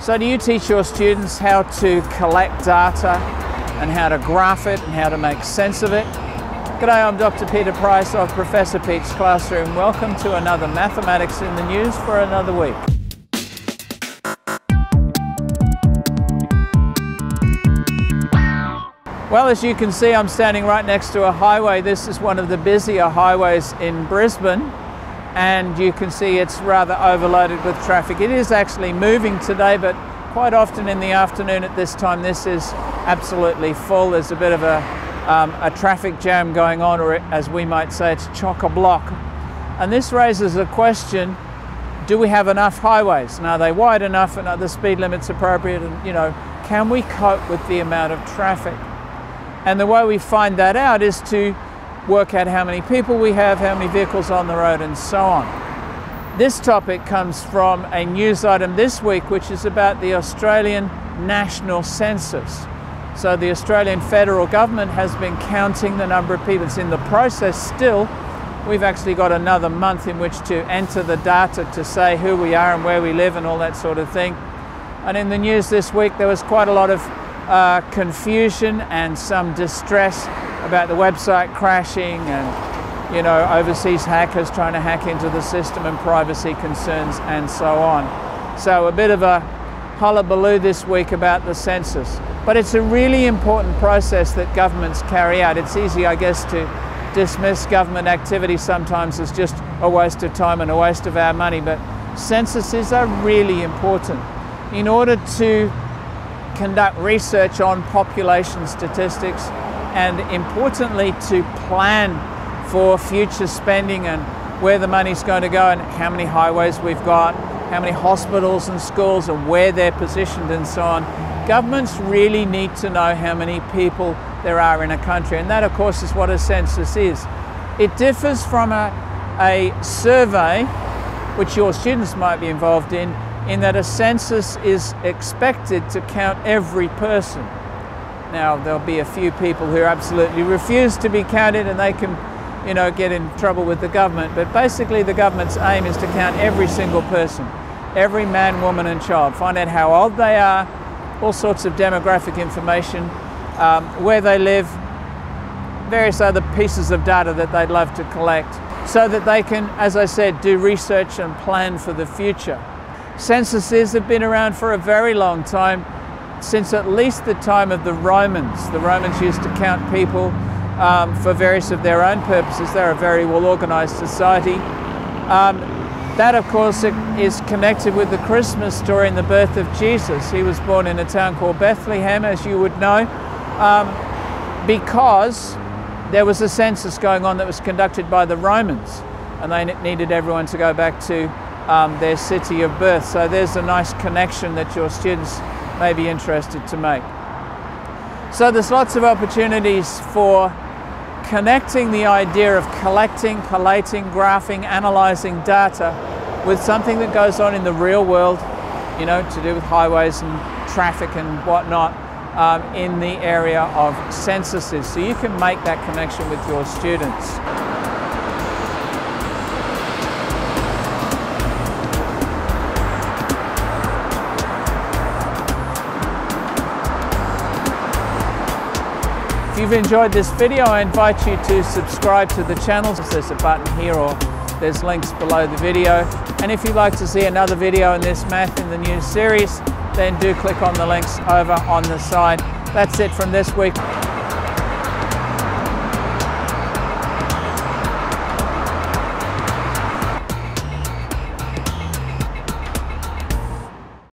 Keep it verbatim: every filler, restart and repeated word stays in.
So do you teach your students how to collect data and how to graph it and how to make sense of it? G'day, I'm Doctor Peter Price of Professor Pete's Classroom. Welcome to another Mathematics in the News for another week. Well, as you can see, I'm standing right next to a highway. This is one of the busier highways in Brisbane, and you can see it's rather overloaded with traffic. It is actually moving today, but quite often in the afternoon at this time, this is absolutely full. There's a bit of a, um, a traffic jam going on, or as we might say, it's chock-a-block. And this raises a question: do we have enough highways? And are they wide enough, and are the speed limits appropriate? And, you know, can we cope with the amount of traffic? And the way we find that out is to work out how many people we have, how many vehicles on the road, and so on. This topic comes from a news item this week, which is about the Australian National Census. So the Australian federal government has been counting the number of people. It's in the process still. We've actually got another month in which to enter the data to say who we are and where we live and all that sort of thing. And in the news this week, there was quite a lot of Uh, confusion and some distress about the website crashing and, you know, overseas hackers trying to hack into the system and privacy concerns and so on. So a bit of a hullabaloo this week about the census. But it's a really important process that governments carry out. It's easy, I guess, to dismiss government activity sometimes as just a waste of time and a waste of our money, but censuses are really important. In order to conduct research on population statistics, and importantly to plan for future spending and where the money's going to go and how many highways we've got, how many hospitals and schools and where they're positioned and so on. Governments really need to know how many people there are in a country, and that of course is what a census is. It differs from a, a survey, which your students might be involved in, in that a census is expected to count every person. Now, there'll be a few people who absolutely refuse to be counted, and they can, you know, get in trouble with the government. But basically, the government's aim is to count every single person, every man, woman, and child. Find out how old they are, all sorts of demographic information, um, where they live, various other pieces of data that they'd love to collect, so that they can, as I said, do research and plan for the future. Censuses have been around for a very long time, since at least the time of the Romans. The Romans used to count people um, for various of their own purposes. They're a very well-organized society. Um, that, of course, is connected with the Christmas story and the birth of Jesus. He was born in a town called Bethlehem, as you would know, um, because there was a census going on that was conducted by the Romans, and they needed everyone to go back to Um, their city of birth. So there's a nice connection that your students may be interested to make. So there's lots of opportunities for connecting the idea of collecting, collating, graphing, analyzing data with something that goes on in the real world, you know, to do with highways and traffic and whatnot, um, in the area of censuses. So you can make that connection with your students. If you've enjoyed this video, I invite you to subscribe to the channel. There's a button here, or there's links below the video. And if you'd like to see another video in this Math in the News series, then do click on the links over on the side. That's it from this week.